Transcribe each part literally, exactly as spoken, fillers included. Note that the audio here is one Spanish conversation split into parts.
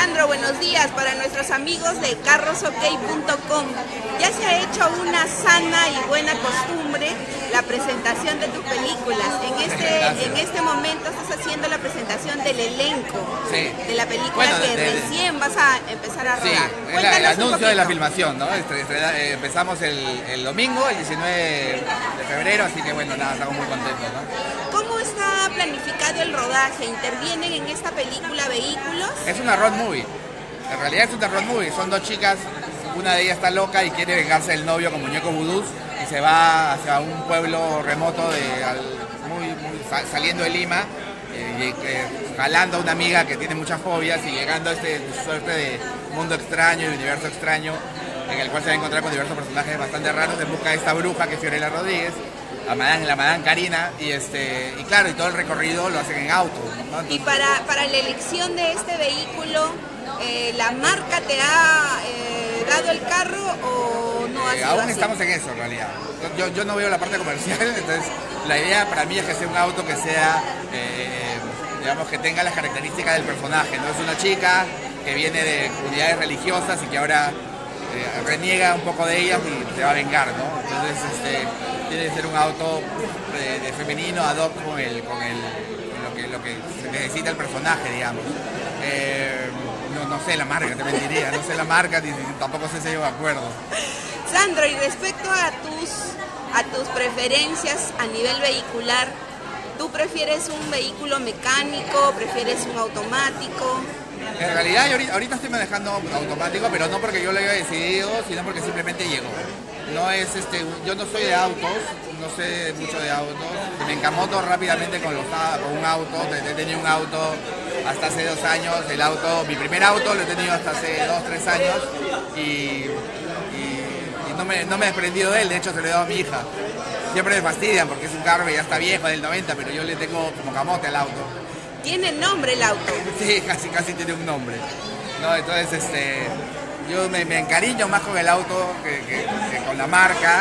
Sandro, buenos días. Para nuestros amigos de carros ok punto com, ya se ha hecho una sana y buena costumbre la presentación de tus películas. En este, en este momento estás haciendo la presentación del elenco sí. de la película bueno, que de, de, recién vas a empezar a rodar. Sí, el, el anuncio de la filmación, ¿no? Este, este, eh, empezamos el, el domingo, el diecinueve de febrero, así que bueno, nada, estamos muy contentos, ¿no? ¿Cómo está planificado el rodaje? ¿Intervienen en esta película vehículos? Es una road movie. En realidad es una road movie. Son dos chicas, una de ellas está loca y quiere vengarse del novio con muñecos vudús y se va hacia un pueblo remoto de, al, muy, muy, saliendo de Lima, eh, y, eh, jalando a una amiga que tiene muchas fobias y llegando a este suerte de mundo extraño y universo extraño en el cual se va a encontrar con diversos personajes bastante raros en busca de esta bruja que es Fiorella Rodríguez, la madame, la madame Karina, y este y claro, y todo el recorrido lo hacen en auto, ¿no? Entonces, y para, para la elección de este vehículo, eh, ¿la marca te ha eh, dado el carro o no ha eh, sido aún así? estamos en eso en realidad. Yo, yo no veo la parte comercial, entonces la idea para mí es que sea un auto que sea, eh, digamos, que tenga las características del personaje, ¿no? Es una chica que viene de comunidades religiosas y que ahora eh, reniega un poco de ellas y se va a vengar, ¿no? Entonces, este, tiene que ser un auto de, de femenino ad hoc con, el, con, el, con lo, que, lo que se necesita el personaje, digamos. Eh, no, no sé la marca, te mentiría, no sé la marca, ni, tampoco sé si yo me acuerdo. Sandro, y respecto a tus, a tus preferencias a nivel vehicular, ¿tú prefieres un vehículo mecánico, prefieres un automático? En realidad yo ahorita, ahorita estoy manejando automático, pero no porque yo lo haya decidido, sino porque simplemente llegó. No es este, yo no soy de autos, no sé mucho de autos, me encamoto rápidamente con, los, con un auto, he tenido un auto hasta hace dos años, el auto, mi primer auto lo he tenido hasta hace dos, tres años y, y, y no, me, no me he desprendido de él, de hecho se lo he dado a mi hija. Siempre me fastidian porque es un carro que ya está viejo, del noventa, pero yo le tengo como camote al auto. ¿Tiene nombre el auto? Sí, casi casi tiene un nombre. No, entonces este, yo me, me encariño más con el auto que, que, que con la marca,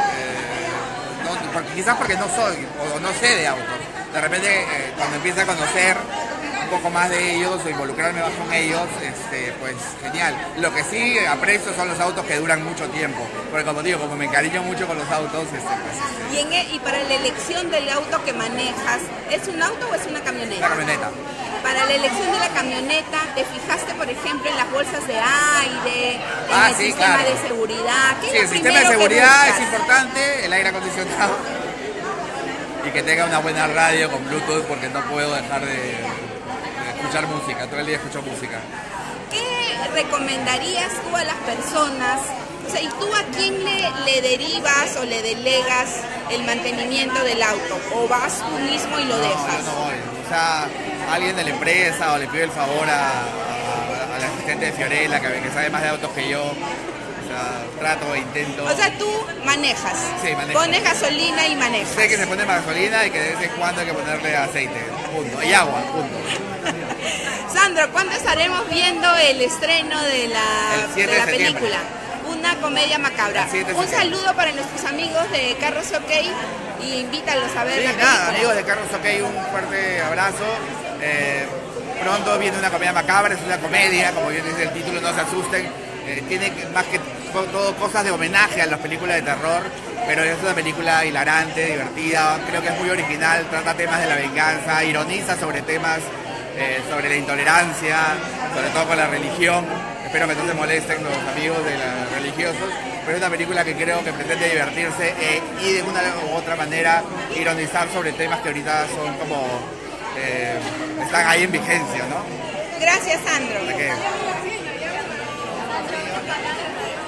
eh, no, porque, quizás porque no soy o no sé de autos. De repente eh, cuando empiezo a conocer un poco más de ellos o involucrarme más con ellos, este, pues genial. Lo que sí aprecio son los autos que duran mucho tiempo, porque como digo, como me encariño mucho con los autos, este, pues, este, ¿Y, en el, y para la elección del auto que manejas, ¿es un auto o es una camioneta? una camioneta. Para la elección de la camioneta, ¿te fijaste, por ejemplo, en las bolsas de aire, en Ah, el sí, sistema claro. de seguridad? ¿Qué Sí, es el lo sistema de primero que seguridad es buscas? importante, el aire acondicionado y que tenga una buena radio con Bluetooth porque no puedo dejar de, de escuchar música, todo el día escucho música. ¿Qué recomendarías tú a las personas? O sea, ¿y tú a quién le, le derivas o le delegas el mantenimiento del auto? ¿O vas tú mismo y lo No, dejas? yo no voy, o sea, alguien de la empresa o le pido el favor a, a, a la asistente de Fiorella que, que sabe más de autos que yo. O sea, trato e intento. O sea, tú manejas. Sí, manejo. Pones gasolina y manejas. Sé que se pone más gasolina y que de vez en cuando hay que ponerle aceite, punto. Y agua, punto. Sandro, ¿cuándo estaremos viendo el estreno de la, El siete de la de septiembre. película? Una comedia macabra. El siete de Un septiembre. saludo para nuestros amigos de Carros OK y invítalos a ver Sí, la película. nada, amigos de Carros OK, un fuerte abrazo. Eh, pronto viene una comedia macabra, es una comedia, como bien dice el título, no se asusten. Eh, tiene más que todo cosas de homenaje a las películas de terror, pero es una película hilarante, divertida, creo que es muy original, trata temas de la venganza, ironiza sobre temas, eh, sobre la intolerancia, sobre todo con la religión. Espero que no se molesten los amigos de los religiosos, pero es una película que creo que pretende divertirse eh, y de una u otra manera ironizar sobre temas que ahorita son como, eh, están ahí en vigencia, ¿no? Gracias, Sandro. ¿De qué?